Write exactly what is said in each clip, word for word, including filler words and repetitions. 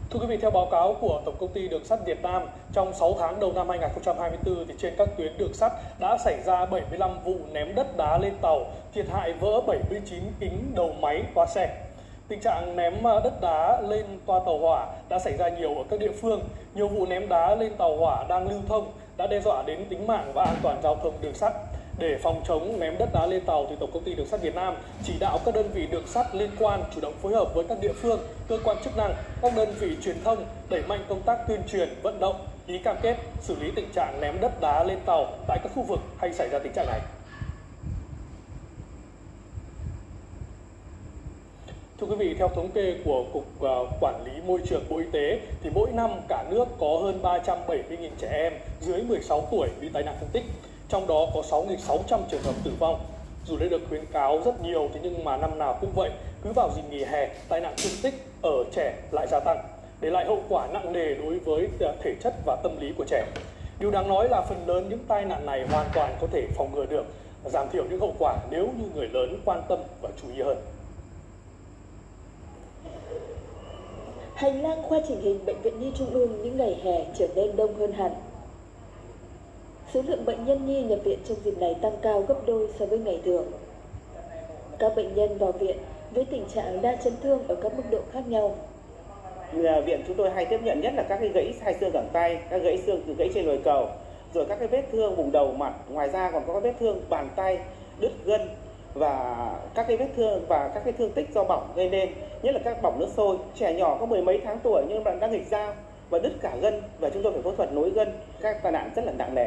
Thưa quý vị, theo báo cáo của Tổng công ty Đường sắt Việt Nam, trong sáu tháng đầu năm hai nghìn không trăm hai mươi tư thì trên các tuyến đường sắt đã xảy ra bảy mươi lăm vụ ném đất đá lên tàu, thiệt hại vỡ bảy mươi chín kính đầu máy toa xe. Tình trạng ném đất đá lên toa tàu hỏa đã xảy ra nhiều ở các địa phương. Nhiều vụ ném đá lên tàu hỏa đang lưu thông đã đe dọa đến tính mạng và an toàn giao thông đường sắt. Để phòng chống ném đất đá lên tàu thì Tổng công ty Đường sắt Việt Nam chỉ đạo các đơn vị đường sắt liên quan chủ động phối hợp với các địa phương, cơ quan chức năng, các đơn vị truyền thông đẩy mạnh công tác tuyên truyền, vận động, ký cam kết xử lý tình trạng ném đất đá lên tàu tại các khu vực hay xảy ra tình trạng này. Thưa quý vị, theo thống kê của Cục Quản lý Môi trường Bộ Y tế thì mỗi năm cả nước có hơn ba trăm bảy mươi nghìn trẻ em dưới mười sáu tuổi bị tai nạn thương tích. Trong đó có sáu nghìn sáu trăm trường hợp tử vong. Dù đã được khuyến cáo rất nhiều thế nhưng mà năm nào cũng vậy, cứ vào dịp nghỉ hè, tai nạn thương tích ở trẻ lại gia tăng, để lại hậu quả nặng nề đối với thể chất và tâm lý của trẻ. Điều đáng nói là phần lớn những tai nạn này hoàn toàn có thể phòng ngừa được, giảm thiểu những hậu quả nếu như người lớn quan tâm và chú ý hơn. Hành lang khoa chỉnh hình Bệnh viện Nhi Trung ương những ngày hè trở nên đông hơn hẳn. Số lượng bệnh nhân nhi nhập viện trong dịp này tăng cao gấp đôi so với ngày thường. Các bệnh nhân vào viện với tình trạng đa chấn thương ở các mức độ khác nhau. Viện chúng tôi hay tiếp nhận nhất là các cái gãy hai xương cẳng tay, các gãy xương từ gãy trên đùi cầu, rồi các cái vết thương vùng đầu mặt. Ngoài ra còn có các vết thương bàn tay, đứt gân và các cái vết thương và các cái thương tích do bỏng gây nên, nhất là các bỏng nước sôi. Trẻ nhỏ có mười mấy tháng tuổi nhưng mà đang nghịch dao và đứt cả gân và chúng tôi phải phẫu thuật nối gân. Các tai nạn rất là nặng nề.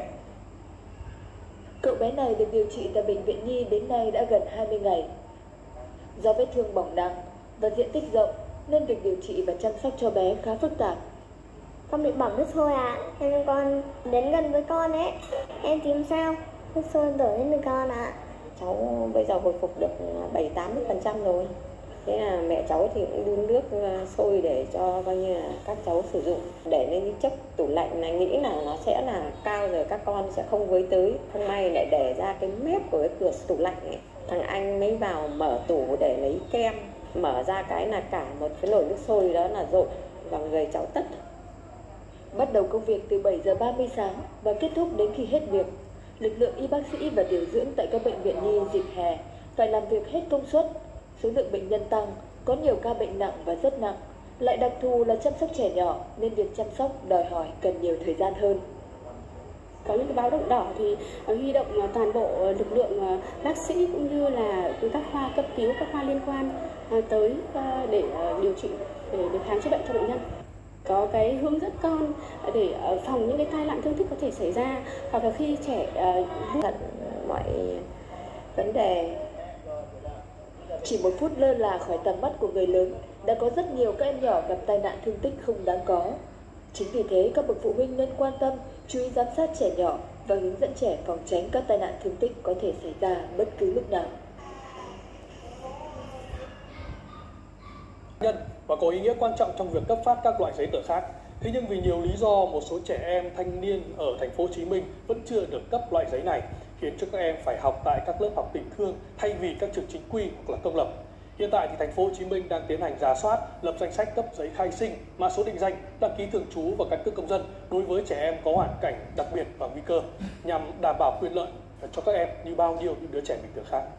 Cậu bé này được điều trị tại Bệnh viện Nhi đến nay đã gần hai mươi ngày. Do vết thương bỏng nặng và diện tích rộng nên việc điều trị và chăm sóc cho bé khá phức tạp. Con bị bỏng nước sôi à, nên con đến gần với con ấy. Em tìm sao? Nước sôi đổ lên người con ạ. À. Cháu bây giờ hồi phục được bảy mươi tám mươi phần trăm rồi. Thế là mẹ cháu thì cũng đun nước sôi để cho coi như là các cháu sử dụng, để lên những chất tủ lạnh này, nghĩ là nó sẽ là cao rồi các con sẽ không với tới. Không may lại để ra cái mép của cái cửa tủ lạnh ấy. Thằng anh mới vào mở tủ để lấy kem, mở ra cái là cả một cái nồi nước sôi đó là rội vào người cháu tất. Bắt đầu công việc từ bảy giờ ba mươi sáng và kết thúc đến khi hết việc. Lực lượng y bác sĩ và điều dưỡng tại các bệnh viện nhi dịp hè phải làm việc hết công suất. Số lượng bệnh nhân tăng, có nhiều ca bệnh nặng và rất nặng, lại đặc thù là chăm sóc trẻ nhỏ nên việc chăm sóc đòi hỏi cần nhiều thời gian hơn. Có những cái báo động đỏ thì huy động toàn bộ lực lượng bác sĩ cũng như là các khoa cấp cứu, các khoa liên quan tới để điều trị, để, để khám chữa bệnh cho bệnh nhân. Có cái hướng dẫn con để phòng những cái tai nạn thương tích có thể xảy ra, hoặc là khi trẻ uh, mọi vấn đề. Chỉ một phút lơ là khỏi tầm mắt của người lớn đã có rất nhiều các em nhỏ gặp tai nạn thương tích không đáng có. Chính vì thế các bậc phụ huynh nên quan tâm, chú ý giám sát trẻ nhỏ và hướng dẫn trẻ phòng tránh các tai nạn thương tích có thể xảy ra bất cứ lúc nào. Nhân và có ý nghĩa quan trọng trong việc cấp phát các loại giấy tờ khác. Thế nhưng vì nhiều lý do, một số trẻ em thanh niên ở thành phố Hồ Chí Minh vẫn chưa được cấp loại giấy này, khiến cho các em phải học tại các lớp học tình thương thay vì các trường chính quy hoặc là công lập. Hiện tại thì thành phố Hồ Chí Minh đang tiến hành rà soát, lập danh sách cấp giấy khai sinh, mã số định danh, đăng ký thường trú và căn cước công dân đối với trẻ em có hoàn cảnh đặc biệt và nguy cơ, nhằm đảm bảo quyền lợi cho các em như bao nhiêu những đứa trẻ bình thường khác.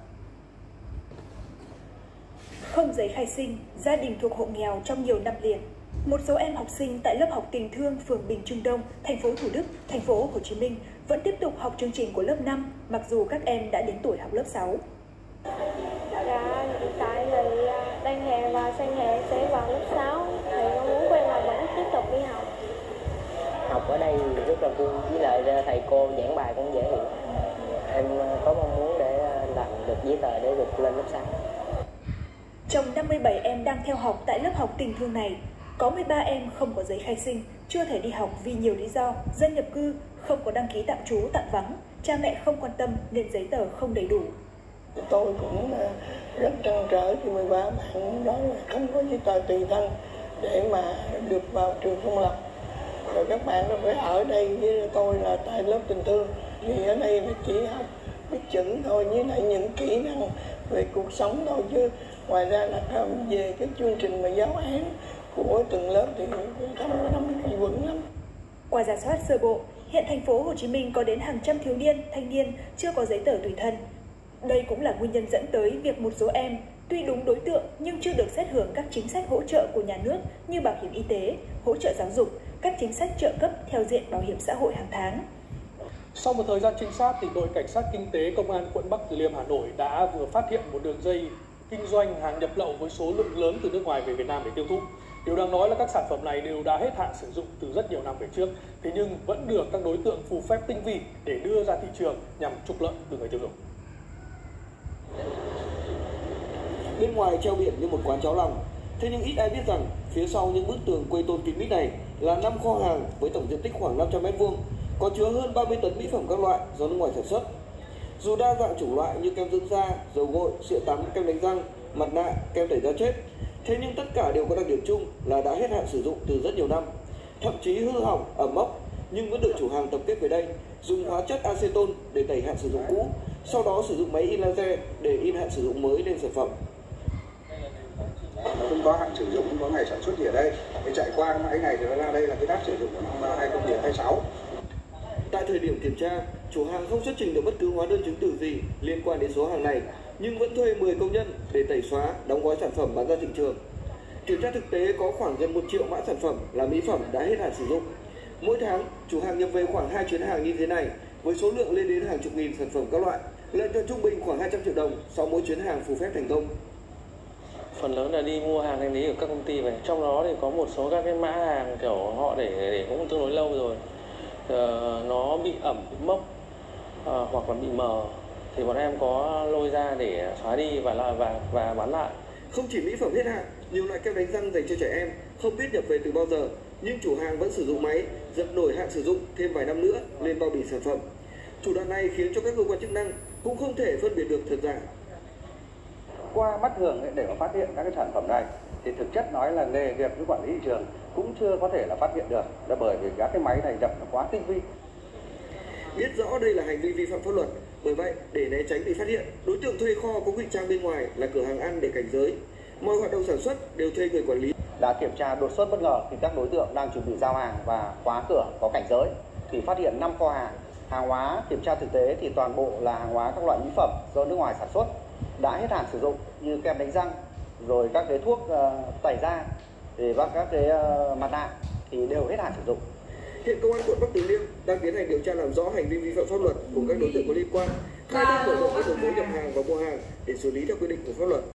Không giấy khai sinh, gia đình thuộc hộ nghèo trong nhiều năm liền. Một số em học sinh tại lớp học tình thương phường Bình Trung Đông, thành phố Thủ Đức, thành phố Hồ Chí Minh vẫn tiếp tục học chương trình của lớp năm, mặc dù các em đã đến tuổi học lớp sáu. Dạ, hiện tại thì đang hè và sang hè sẽ vào lớp sáu, thì con muốn quay lại vẫn tiếp tục đi học. Học ở đây rất là vui, với lại thầy cô giảng bài cũng dễ hiểu. Em có mong muốn để làm được giấy tờ để được lên lớp sáu. Trong năm mươi bảy em đang theo học tại lớp học tình thương này, có mười ba em không có giấy khai sinh, chưa thể đi học vì nhiều lý do: dân nhập cư, không có đăng ký tạm trú tạm vắng, cha mẹ không quan tâm nên giấy tờ không đầy đủ. Tôi cũng rất trăn trở khi mười ba bạn đó là không có giấy tờ tùy thân để mà được vào trường công lập. Rồi các bạn nó phải ở đây với tôi là tại lớp tình thương, vì ở đây là chỉ học biết chữ thôi, với lại những kỹ năng về cuộc sống thôi, chứ ngoài ra là về cái chương trình mà giáo án của từng lớp thì không năm thì vững lắm. Qua rà soát sơ bộ, hiện thành phố Hồ Chí Minh có đến hàng trăm thiếu niên, thanh niên chưa có giấy tờ tùy thân. Đây cũng là nguyên nhân dẫn tới việc một số em tuy đúng đối tượng nhưng chưa được xét hưởng các chính sách hỗ trợ của nhà nước như bảo hiểm y tế, hỗ trợ giáo dục, các chính sách trợ cấp theo diện bảo hiểm xã hội hàng tháng. Sau một thời gian trinh sát, thì đội cảnh sát kinh tế công an quận Bắc Từ Liêm Hà Nội đã vừa phát hiện một đường dây kinh doanh hàng nhập lậu với số lượng lớn từ nước ngoài về Việt Nam để tiêu thụ. Điều đáng nói là các sản phẩm này đều đã hết hạn sử dụng từ rất nhiều năm về trước, thế nhưng vẫn được các đối tượng phù phép tinh vi để đưa ra thị trường nhằm trục lợi từ người tiêu dùng. Bên ngoài treo biển như một quán cháo lòng, thế nhưng ít ai biết rằng phía sau những bức tường quây tôn kín mít này là năm kho hàng với tổng diện tích khoảng năm trăm mét vuông, có chứa hơn ba mươi tấn mỹ phẩm các loại do nước ngoài sản xuất. Dù đa dạng chủng loại như kem dưỡng da, dầu gội, sữa tắm, kem đánh răng, mặt nạ, kem tẩy da chết, thế nhưng tất cả đều có đặc điểm chung là đã hết hạn sử dụng từ rất nhiều năm, thậm chí hư hỏng, ẩm mốc, nhưng vẫn được chủ hàng tập kết về đây, dùng hóa chất acetone để tẩy hạn sử dụng cũ, sau đó sử dụng máy in laser để in hạn sử dụng mới lên sản phẩm. Nó không có hạn sử dụng, không có ngày sản xuất gì ở đây. Để chạy qua cái ngày thì nó ra đây là cái đát sử dụng của năm hai không hai sáu. Tại thời điểm kiểm tra, chủ hàng không xuất trình được bất cứ hóa đơn chứng từ gì liên quan đến số hàng này, nhưng vẫn thuê mười công nhân để tẩy xóa, đóng gói sản phẩm bán ra thị trường. Kiểm tra thực tế có khoảng gần một triệu mã sản phẩm là mỹ phẩm đã hết hạn sử dụng. Mỗi tháng, chủ hàng nhập về khoảng hai chuyến hàng như thế này với số lượng lên đến hàng chục nghìn sản phẩm các loại, lợi nhuận trung bình khoảng hai trăm triệu đồng sau mỗi chuyến hàng phù phép thành công. Phần lớn là đi mua hàng hành lý của các công ty về, trong đó thì có một số các cái mã hàng kiểu họ để để cũng tương đối lâu rồi, ờ, nó bị ẩm, bị mốc, ờ, hoặc là bị mờ, thì bọn em có lôi ra để xóa đi và là và và bán lại. Không chỉ mỹ phẩm hết hạn, nhiều loại kem đánh răng dành cho trẻ em không biết nhập về từ bao giờ, nhưng chủ hàng vẫn sử dụng máy giật nổi hạn sử dụng thêm vài năm nữa lên bao bì sản phẩm. Thủ đoạn này khiến cho các cơ quan chức năng cũng không thể phân biệt được thật giả. Qua mắt thường ấy, để mà phát hiện các cái sản phẩm này thì thực chất nói là nghề nghiệp với quản lý thị trường cũng chưa có thể là phát hiện được, là bởi vì các cái máy này nhập nó quá tinh vi. Biết rõ đây là hành vi vi phạm pháp luật, bởi vậy để né tránh bị phát hiện, đối tượng thuê kho có ngụy trang bên ngoài là cửa hàng ăn để cảnh giới. Mọi hoạt động sản xuất đều thuê người quản lý. Đã kiểm tra đột xuất bất ngờ thì các đối tượng đang chuẩn bị giao hàng và khóa cửa có cảnh giới thì phát hiện năm kho hàng. Hàng hóa kiểm tra thực tế thì toàn bộ là hàng hóa các loại mỹ phẩm do nước ngoài sản xuất đã hết hạn sử dụng như kem đánh răng, rồi các cái thuốc uh, tẩy da, thì các các cái uh, mặt nạ thì đều hết hạn sử dụng. Hiện công an quận Bắc Từ Liêm đang tiến hành điều tra làm rõ hành vi vi phạm pháp luật của các đối tượng có liên quan, khai thác mở rộng các đầu mối nhập hàng và mua hàng để xử lý theo quy định của pháp luật.